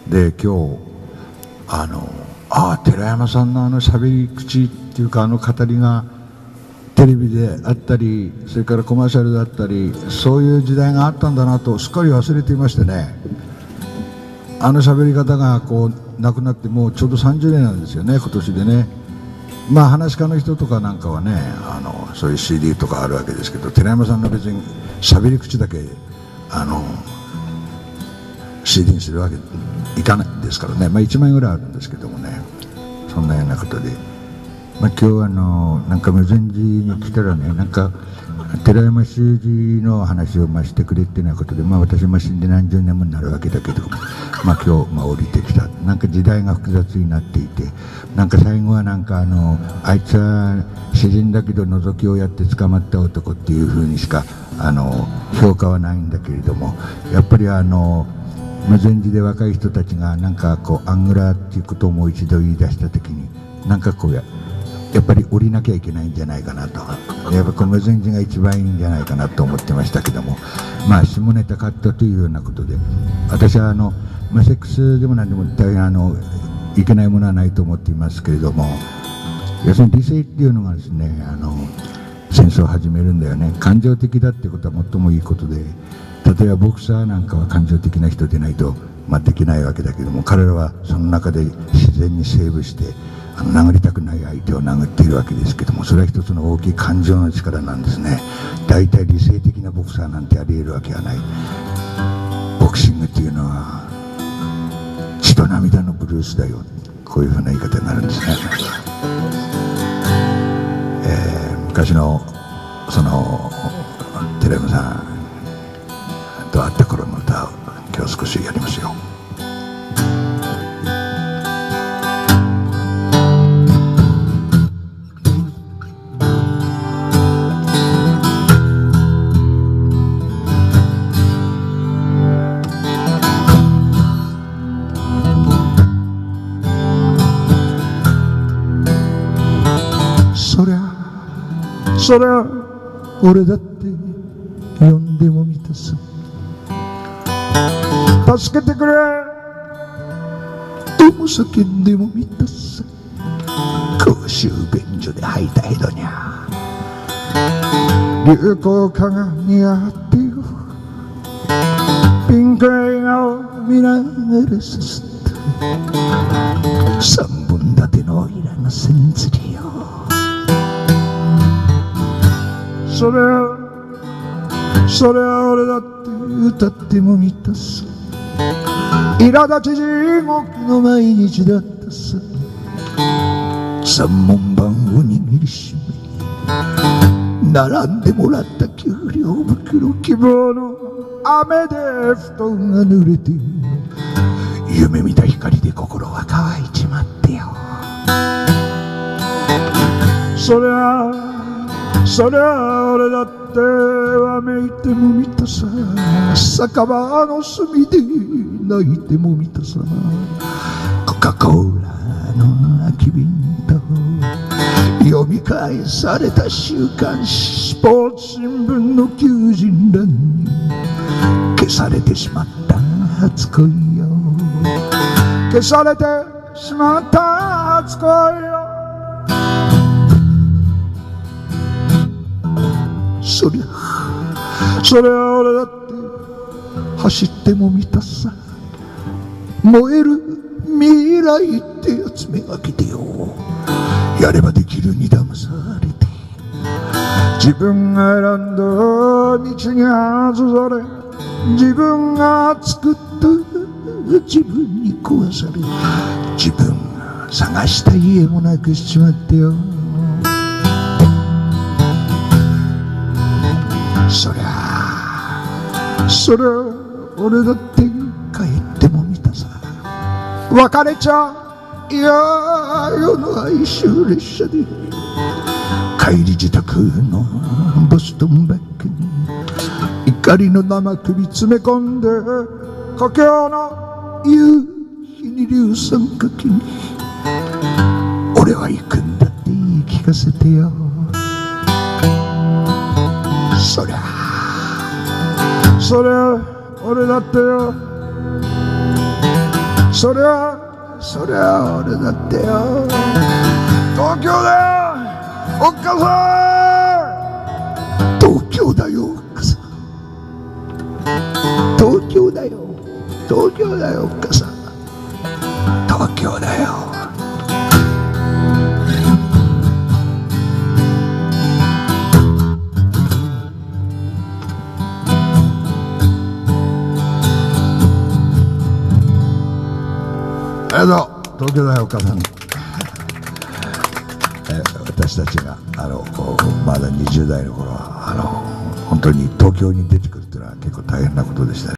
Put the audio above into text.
で今日寺山さんの喋り口っていうか語りがテレビであったり、それからコマーシャルだったり、そういう時代があったんだなとすっかり忘れていましてね。喋り方がなくなってもうちょうど30年なんですよね、今年でね。まあ話し家の人とかなんかはね、そういう CD とかあるわけですけど、寺山さんの別に喋り口だけCD にするわけいかないですからね。まあ1万円ぐらいあるんですけどもね、そんなようなことで、まあ、今日なんか無前寺に来たらね、なんか寺山修司の話をしてくれっていうようなことで、まあ私も死んで何十年もになるわけだけど、まあ今日降りてきた。なんか時代が複雑になっていて、なんか最後はなんかあいつは詩人だけど覗きをやって捕まった男っていうふうにしか評価はないんだけれども、やっぱり無前寺で若い人たちがなんかアングラーっていうことをもう一度言い出した時に、なんかやっぱり降りなきゃいけないんじゃないかなと、やっぱ無前寺が一番いいんじゃないかなと思ってましたけども、まあ下ネタカットというようなことで、私はセックスでも何でも大変いけないものはないと思っていますけれども、要するに理性っていうのがですね、戦争を始めるんだよね。感情的だってことは最もいいことで、例えばボクサーなんかは感情的な人でないと、できないわけだけども、彼らはその中で自然にセーブして殴りたくない相手を殴っているわけですけども、それは一つの大きい感情の力なんですね。大体理性的なボクサーなんてあり得るわけはない。ボクシングっていうのは血と涙のブルースだよ、こういうふうな言い方になるんですね。昔の寺山さんと会った頃の歌を今日少しやりますよ。そりゃ俺だって呼んでもみたさ、助けてくれとも叫んでもみたさ、公衆便所で吐いたヘドにゃ流行歌が似合ってよ、ピンク映画を見ながらさすった三本立てのイラの線ずりよ、それは俺だって歌ってもみたさ、苛立ち地獄の毎日だったさ、三文番を握りしめ並んでもらった給料袋、希望の雨で布団が濡れて、夢見た光で心は乾いちまってよ、そりゃ俺だってわめいてもみたさ、酒場の隅で泣いてもみたさ、コカ・コーラの空き瓶と読み返された週刊誌、スポーツ新聞の求人欄に消されてしまった初恋よ、消されてしまった初恋よ、そりゃ俺だって走ってもみたさ、燃える未来ってやつめがけてよ、やればできるに騙されて、自分が選んだ道に外され、自分が作った自分に壊され、自分が探した家もなくしちまってよ、そりゃ俺だって帰ってもみたさ、別れちゃいや夜の哀愁列車で帰り自宅のボストンバッグに怒りの生首詰め込んで、故郷の夕日に硫酸かけに俺は行くんだって言い聞かせてよ、そりゃ俺だってよ、 そりゃ俺だってよ、東京だよおっかさん、東京だよおっかさん、東京だよおっかさん、東京だよ。ありがとう、東京だよお母さん。私たちがまだ20代の頃は本当に東京に出てくるっていうのは結構大変なことでしたね。